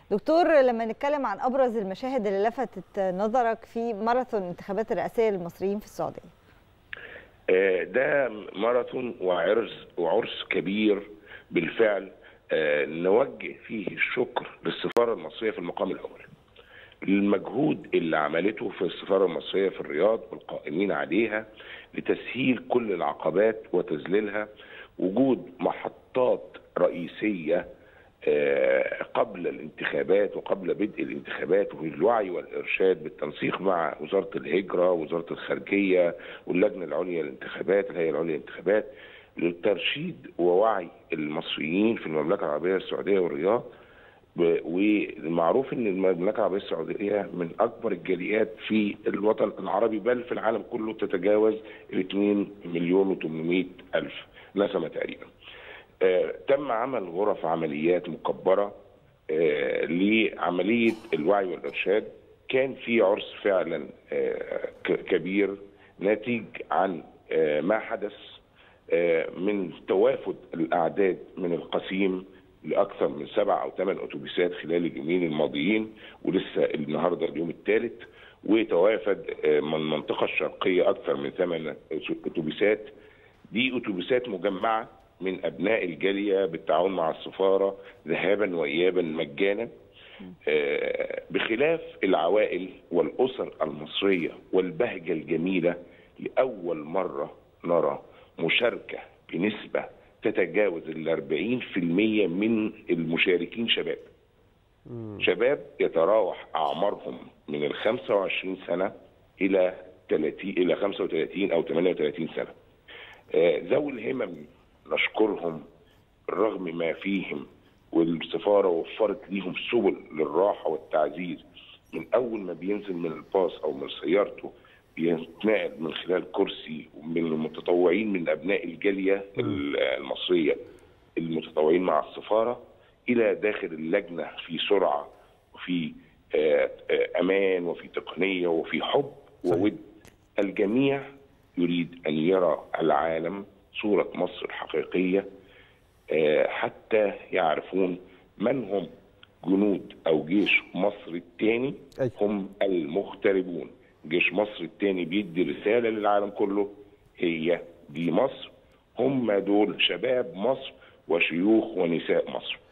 دكتور، لما نتكلم عن أبرز المشاهد اللي لفتت نظرك في ماراثون الانتخابات الرئاسية للمصريين في السعودية؟ ده ماراثون وعرس كبير بالفعل. نوجه فيه الشكر للسفارة المصرية في المقام الأول. المجهود اللي عملته في السفارة المصرية في الرياض والقائمين عليها لتسهيل كل العقبات وتذليلها، وجود محطات رئيسية قبل الانتخابات وقبل بدء الانتخابات، وفي الوعي والإرشاد بالتنسيق مع وزارة الهجرة ووزارة الخارجية واللجنة العليا للانتخابات، الهيئة العليا للانتخابات، للترشيد ووعي المصريين في المملكة العربية السعودية والرياض. والمعروف ان المملكه العربيه السعوديه من اكبر الجاليات في الوطن العربي، بل في العالم كله، تتجاوز 2,800,000 نسمه تقريبا. تم عمل غرف عمليات مكبره لعمليه الوعي والارشاد. كان في عرس فعلا كبير ناتج عن ما حدث من توافد الاعداد من القسيم لاكثر من 7 أو 8 اتوبيسات خلال اليومين الماضيين، ولسه النهارده اليوم الثالث. وتوافد من المنطقه الشرقيه اكثر من 8 اتوبيسات. دي اتوبيسات مجمعه من ابناء الجاليه بالتعاون مع السفاره ذهابا وايابا مجانا، بخلاف العوائل والاسر المصريه والبهجه الجميله. لاول مره نرى مشاركه بنسبه تتجاوز 40% من المشاركين شباب. شباب يتراوح اعمارهم من 25 سنه الى 35 او 38 سنه. ذوي الهمم نشكرهم رغم ما فيهم، والسفاره وفرت ليهم سبل للراحه والتعزيز. من اول ما بينزل من الباص او من سيارته بيتنقل من خلال كرسي من المتطوعين من ابناء الجاليه المصريه المتطوعين مع السفاره الى داخل اللجنه في سرعه وفي امان وفي تقنيه وفي حب وود. الجميع يريد ان يرى العالم صوره مصر الحقيقيه، حتى يعرفون من هم جنود او جيش مصر الثاني. هم المغتربون. جيش مصر الثاني بيدي رساله للعالم كله، هي دي مصر، هم دول شباب مصر وشيوخ ونساء مصر.